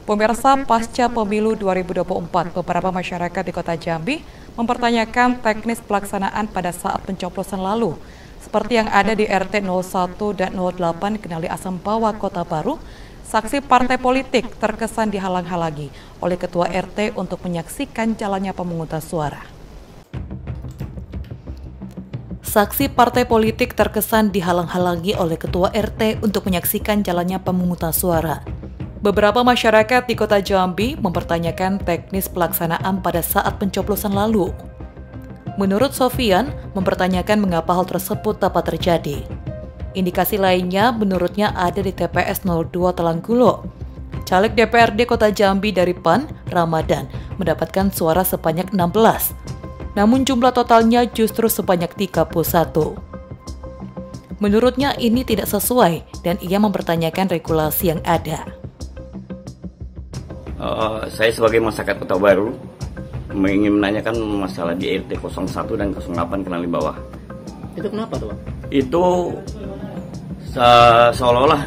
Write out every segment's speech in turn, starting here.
Pemirsa, pasca pemilu 2024, beberapa masyarakat di Kota Jambi mempertanyakan teknis pelaksanaan pada saat pencoblosan lalu. Seperti yang ada di RT 01 dan 08 Kenali Asam Bawah Kota Baru, saksi partai politik terkesan dihalang-halangi oleh Ketua RT untuk menyaksikan jalannya pemungutan suara. Saksi partai politik terkesan dihalang-halangi oleh Ketua RT untuk menyaksikan jalannya pemungutan suara. Beberapa masyarakat di Kota Jambi mempertanyakan teknis pelaksanaan pada saat pencoblosan lalu. Menurut Sofian, mempertanyakan mengapa hal tersebut dapat terjadi. Indikasi lainnya menurutnya ada di TPS 02 Telanggulo. Caleg DPRD Kota Jambi dari PAN, Ramadan, mendapatkan suara sebanyak 16. Namun jumlah totalnya justru sebanyak 31. Menurutnya ini tidak sesuai dan ia mempertanyakan regulasi yang ada. Saya sebagai masyarakat Kota Baru ingin menanyakan masalah di RT 01 dan 08 Kenali Bawah. Itu kenapa tuh, Pak? Itu seolah-olah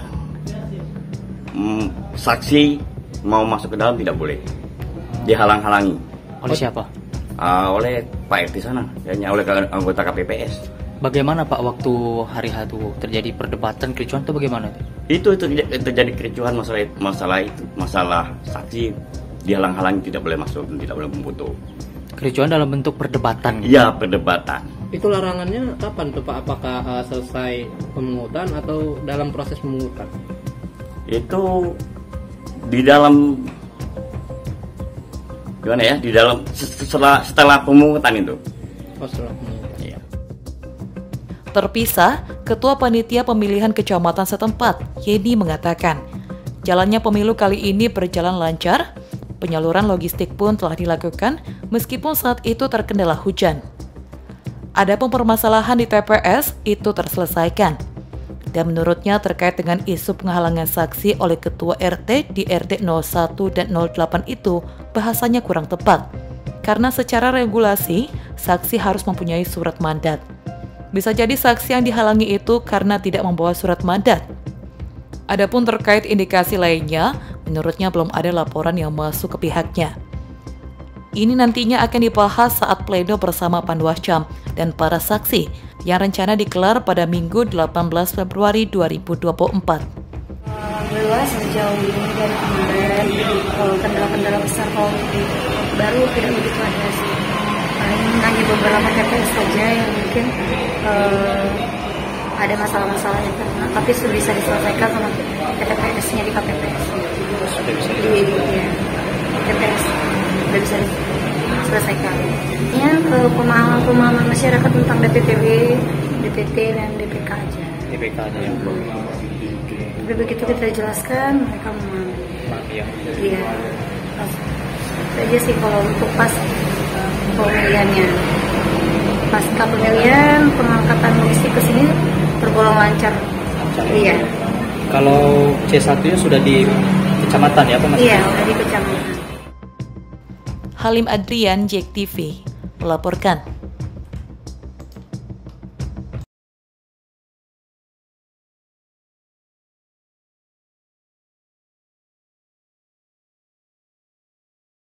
saksi mau masuk ke dalam tidak boleh, dihalang-halangi. Oleh siapa? Oleh Pak RT sana, hanya oleh anggota KPPS. Bagaimana Pak waktu hari H itu terjadi perdebatan kericuhan itu bagaimana? Itu terjadi kericuhan masalah saksi dihalang-halangi, tidak boleh masuk dan tidak boleh memfoto. Kericuhan dalam bentuk perdebatan? Iya, perdebatan. Itu larangannya kapan tuh Pak? Apakah selesai pemungutan atau dalam proses pemungutan? Itu di dalam gimana ya? Di dalam setelah pemungutan itu. Oh, setelah pemungutan. Iya. Terpisah, Ketua Panitia Pemilihan Kecamatan setempat, Yeni, mengatakan, jalannya pemilu kali ini berjalan lancar, penyaluran logistik pun telah dilakukan meskipun saat itu terkendala hujan. Adapun permasalahan di TPS itu terselesaikan. Dan menurutnya terkait dengan isu penghalangan saksi oleh Ketua RT di RT 01 dan 08 itu bahasanya kurang tepat. Karena secara regulasi, saksi harus mempunyai surat mandat. Bisa jadi saksi yang dihalangi itu karena tidak membawa surat mandat. Adapun terkait indikasi lainnya, menurutnya belum ada laporan yang masuk ke pihaknya. Ini nantinya akan dibahas saat pleno bersama Panwascam dan para saksi yang rencana digelar pada Minggu 18 Februari 2024. Alhamdulillah sejauh ini dari kemarin kendala-kendala besar kalau baru tidak begitu ada sih. Hanya beberapa TPS saja yang mungkin ada masalah-masalahnya, tapi sudah bisa diselesaikan sama TPS-nya di KPPS. Sudah bisa di TPS sudah bisa diselesaikan. Ya, ke pemahaman masyarakat tentang DPTB, DPT dan DPK aja. DPK aja yang Tapi begitu kita jelaskan, mereka memahami. Iya. Itu aja sih kalau untuk pas pemilihannya. Pasca pemilihan, pengangkatan logistik ke sini tergolong lancar. Iya. Kalau C1-nya sudah di kecamatan ya, Pak? Iya, sudah di kecamatan. Halim Adrian, JEK TV, melaporkan.